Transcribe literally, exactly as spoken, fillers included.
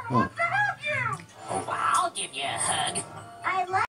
Who wants to hug you? Oh, I'll give you a hug. I love